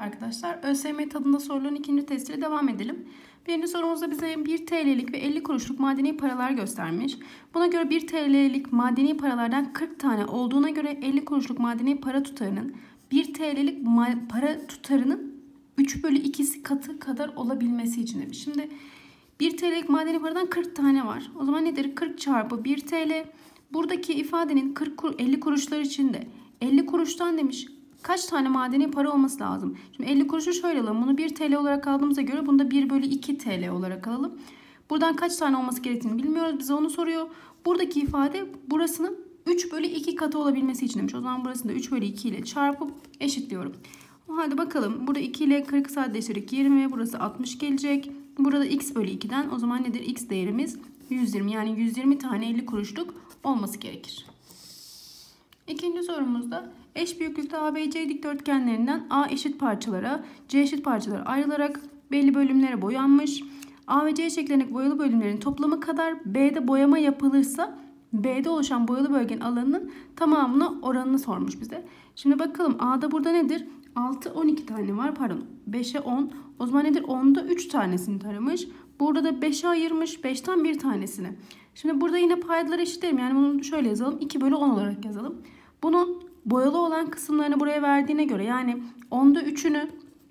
arkadaşlar. ÖSYM tadında soruların ikinci testiyle devam edelim. Birinci sorumuzda bize 1 TL'lik ve 50 kuruşluk madeni paralar göstermiş. Buna göre 1 TL'lik madeni paralardan 40 tane olduğuna göre 50 kuruşluk madeni para tutarının 1 TL'lik para tutarının 3/2'si katı kadar olabilmesi için demiş. Şimdi 1 TL'lik madeni paradan 40 tane var. O zaman nedir? 40 çarpı 1 TL. Buradaki ifadenin 50 kuruşlar içinde 50 kuruştan demiş. Kaç tane madeni para olması lazım? Şimdi 50 kuruşu şöyle alalım. Bunu 1 TL olarak aldığımıza göre bunu da 1/2 TL olarak alalım. Buradan kaç tane olması gerektiğini bilmiyoruz. Bize onu soruyor. Buradaki ifade burasının 3/2 katı olabilmesi için demiş. O zaman burasını da 3/2 ile çarpıp eşitliyorum. O halde bakalım. Burada 2 ile 40 sadeleştirdik 20. Burası 60 gelecek. Burada x/2'den o zaman nedir? X değerimiz 120. Yani 120 tane 50 kuruşluk olması gerekir. İkinci sorumuzda eş büyüklükte ABC dikdörtgenlerinden A eşit parçalara, C eşit parçalara ayrılarak belli bölümlere boyanmış. A ve C şekillerindeki boyalı bölümlerin toplamı kadar B'de boyama yapılırsa B'de oluşan boyalı bölgenin alanının tamamına oranını sormuş bize. Şimdi bakalım A'da burada nedir? 6, 12 tane var. Pardon. 5'e 10. O zaman nedir? 10'da 3 tanesini taramış. Burada da 5'e ayırmış. 5'ten 1 tanesini. Şimdi burada yine paydaları eşitlerim. Yani bunu şöyle yazalım. 2/10 olarak yazalım. Bunun boyalı olan kısımlarını buraya verdiğine göre yani 10'da 3'ünü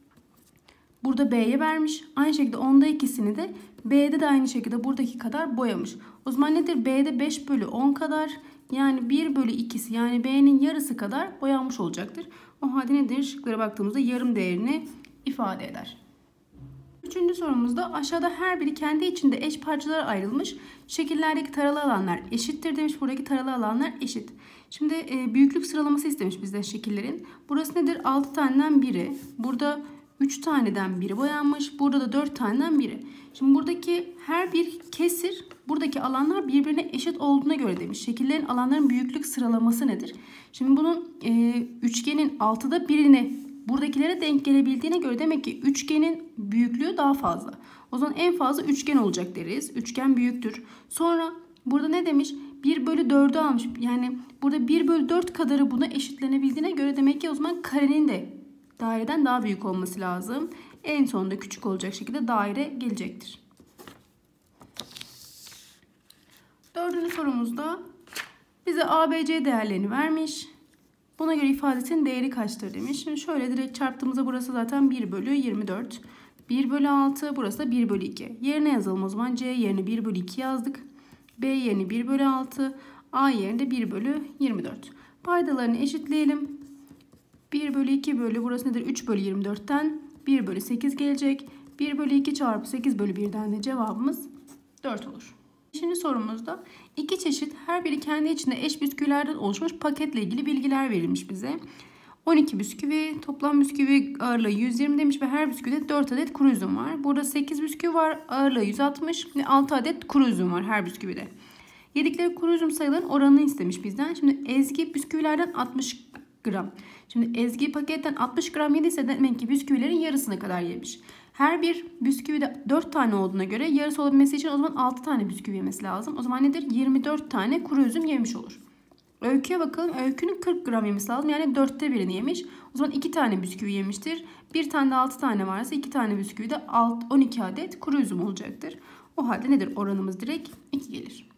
burada B'ye vermiş. Aynı şekilde 10'da 2'sini de B'de de aynı şekilde buradaki kadar boyamış. O zaman nedir? B'de 5/10 kadar yani 1/2'si yani B'nin yarısı kadar boyanmış olacaktır. O halde nedir? Şıklara baktığımızda yarım değerini ifade eder. Üçüncü sorumuzda aşağıda her biri kendi içinde eş parçalara ayrılmış. Şekillerdeki taralı alanlar eşittir demiş. Buradaki taralı alanlar eşit. Şimdi büyüklük sıralaması istemiş bizden şekillerin. Burası nedir? 6 taneden biri. Burada 3 taneden biri boyanmış. Burada da 4 taneden biri. Şimdi buradaki her bir kesir buradaki alanlar birbirine eşit olduğuna göre demiş. Şekillerin alanların büyüklük sıralaması nedir? Şimdi bunun üçgenin 6'da birine buradakilere denk gelebildiğine göre demek ki üçgenin büyüklüğü daha fazla. O zaman en fazla üçgen olacak deriz. Üçgen büyüktür. Sonra burada ne demiş? 1/4'ü almış. Yani burada 1/4 kadarı buna eşitlenebildiğine göre demek ki o zaman karenin de daireden daha büyük olması lazım. En sonunda küçük olacak şekilde daire gelecektir. Dördüncü sorumuzda bize ABC değerlerini vermiş. Buna göre ifadesinin değeri kaçtır demiş. Şimdi şöyle direkt çarptığımızda burası zaten 1/24. 1/6 burası da 1/2. Yerine yazalım o zaman. C yerine 1/2 yazdık. B yerine 1/6. A yerine 1/24. Paydalarını eşitleyelim. 1/2 bölü burası nedir? 3/24'ten 1/8 gelecek. 1/2 çarpı 8/1'den de cevabımız 4 olur. Şimdi sorumuzda iki çeşit her biri kendi içinde eş bisküvilerden oluşmuş paketle ilgili bilgiler verilmiş bize. 12 bisküvi, toplam bisküvi ağırlığı 120 demiş ve her bisküvide 4 adet kuru üzüm var. Burada 8 bisküvi var, ağırlığı 160 ve 6 adet kuru üzüm var her bisküvide. Yedikleri kuru üzüm sayılarının oranını istemiş bizden. Şimdi Ezgi bisküvilerden 60 gram. Şimdi Ezgi paketten 60 gram yediyse demek ki bisküvilerin yarısına kadar yemiş. Her bir bisküvide 4 tane olduğuna göre yarısı olabilmesi için o zaman 6 tane bisküvi yemesi lazım. O zaman nedir? 24 tane kuru üzüm yemiş olur. Öykü'ye bakalım. Öykü'nün 40 gram yemesi lazım. Yani 4'te 1'ini yemiş. O zaman 2 tane bisküvi yemiştir. Bir tane de 6 tane varsa 2 tane bisküvide 12 adet kuru üzüm olacaktır. O halde nedir? Oranımız direkt 2 gelir.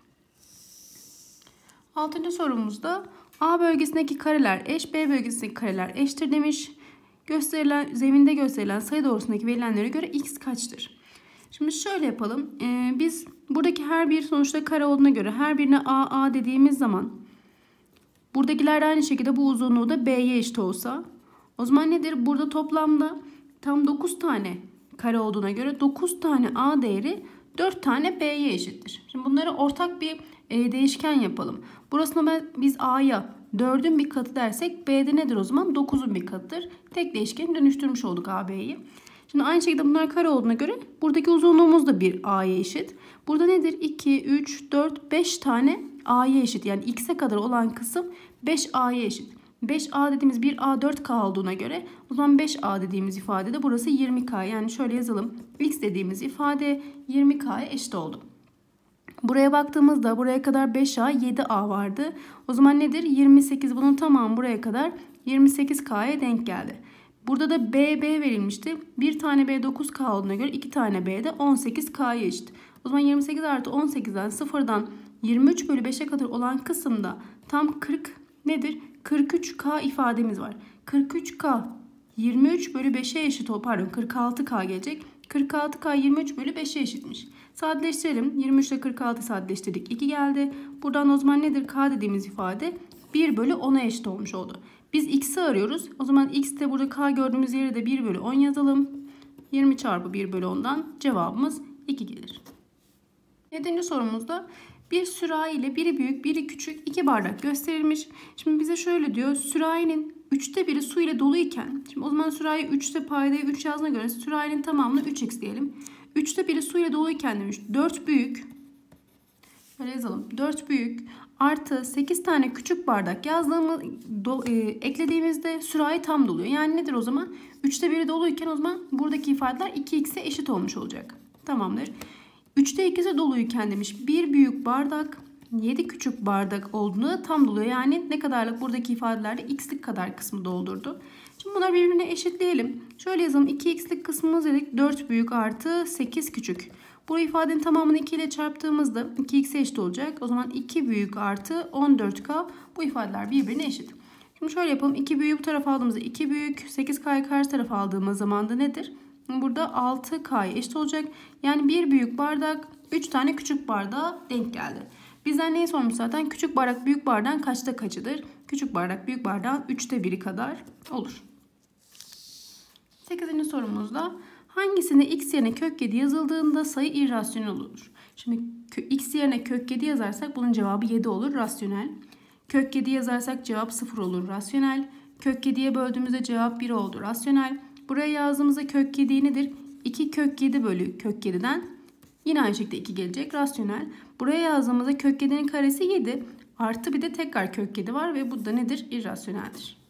6. sorumuzda A bölgesindeki kareler eş, B bölgesindeki kareler eşittir demiş. Zeminde gösterilen sayı doğrusundaki verilenlere göre x kaçtır? Şimdi şöyle yapalım. Biz buradaki her bir sonuçta kare olduğuna göre her birine a dediğimiz zaman buradakiler aynı şekilde bu uzunluğu da b'ye eşit olsa o zaman nedir? Burada toplamda tam 9 tane kare olduğuna göre 9 tane a değeri 4 tane b'ye eşittir. Şimdi bunları ortak bir değişken yapalım. Burasına biz a'ya 4'ün bir katı dersek B'de nedir o zaman? 9'un bir katıdır. Tek değişkeni dönüştürmüş olduk AB'yi. Şimdi aynı şekilde bunlar kare olduğuna göre buradaki uzunluğumuz da bir A'ya eşit. Burada nedir? 2, 3, 4, 5 tane A'ya eşit. Yani X'e kadar olan kısım 5A'ya eşit. 5A dediğimiz 1A 4K olduğuna göre o zaman 5A dediğimiz ifadede burası 20K. Yani şöyle yazalım. X dediğimiz ifade 20K'ya eşit oldu. Buraya baktığımızda buraya kadar 5A 7A vardı. O zaman nedir? 28 bunun tamamı buraya kadar 28K'ya denk geldi. Burada da B verilmişti. Bir tane B 9K olduğuna göre 2 tane B de 18K'ya eşit. O zaman 28 artı 18'den sıfırdan 23 bölü 5'e kadar olan kısımda tam 40 nedir? 43K ifademiz var. 43K 23 bölü 5'e eşit pardon 46K gelecek. 46K 23 bölü 5'e eşitmiş. Sadeleştirelim. 23 ile 46 sadeleştirdik. 2 geldi. Buradan o zaman nedir? K dediğimiz ifade 1 bölü 10'a eşit olmuş oldu. Biz x'i arıyoruz. O zaman x de burada k gördüğümüz yere de 1 bölü 10 yazalım. 20 çarpı 1 bölü 10'dan cevabımız 2 gelir. 7. sorumuzda bir sürahi ile biri büyük biri küçük 2 bardak gösterilmiş. Şimdi bize şöyle diyor. Sürahinin 3'te 1'i su ile doluyken, şimdi o zaman sürahi 3'te paydaya 3 yazdığına göre sürahinin tamamını 3x diyelim. 3'te 1'i su ile doluyken demiş. 4 büyük, böyle yazalım. 4 büyük artı 8 tane küçük bardak eklediğimizde sürahi tam doluyor. Yani nedir o zaman? 3'te 1'i doluyken o zaman buradaki ifadeler 2x'e eşit olmuş olacak. Tamamdır. 3'te 2'si doluyken demiş. 1 büyük bardak 7 küçük bardak olduğunda tam doluyor. Yani ne kadarlık buradaki ifadelerde x'lik kadar kısmı doldurdu. Şimdi bunları birbirine eşitleyelim. Şöyle yazalım. 2x'lik kısmımız dedik. 4 büyük artı 8 küçük. Bu ifadenin tamamını 2 ile çarptığımızda 2x'e eşit olacak. O zaman 2 büyük artı 14k, bu ifadeler birbirine eşit. Şimdi şöyle yapalım. 2 büyüğü bu tarafa aldığımızda 2 büyük, 8k'yı karşı tarafa aldığımız zaman da nedir? Burada 6k'ya eşit olacak. Yani 1 büyük bardak 3 tane küçük bardağa denk geldi. Bizden neyi sormuş zaten? Küçük bardak büyük bardağın kaçta kaçıdır? Küçük bardak büyük bardağın 3'te 1'i kadar olur. 8. sorumuzda hangisinde x yerine kök 7 yazıldığında sayı irrasyonel olur? Şimdi x yerine kök 7 yazarsak bunun cevabı 7 olur, rasyonel. Kök 7 yazarsak cevap 0 olur, rasyonel. Kök 7'ye böldüğümüzde cevap 1 oldu, rasyonel. Buraya yazdığımızda kök 7 nedir? 2 kök 7 bölü kök 7'den yine aynı şekilde 2 gelecek, rasyonel. Buraya yazdığımızda kök 7'nin karesi 7 artı bir de tekrar kök 7 var ve bu da nedir? İrrasyoneldir.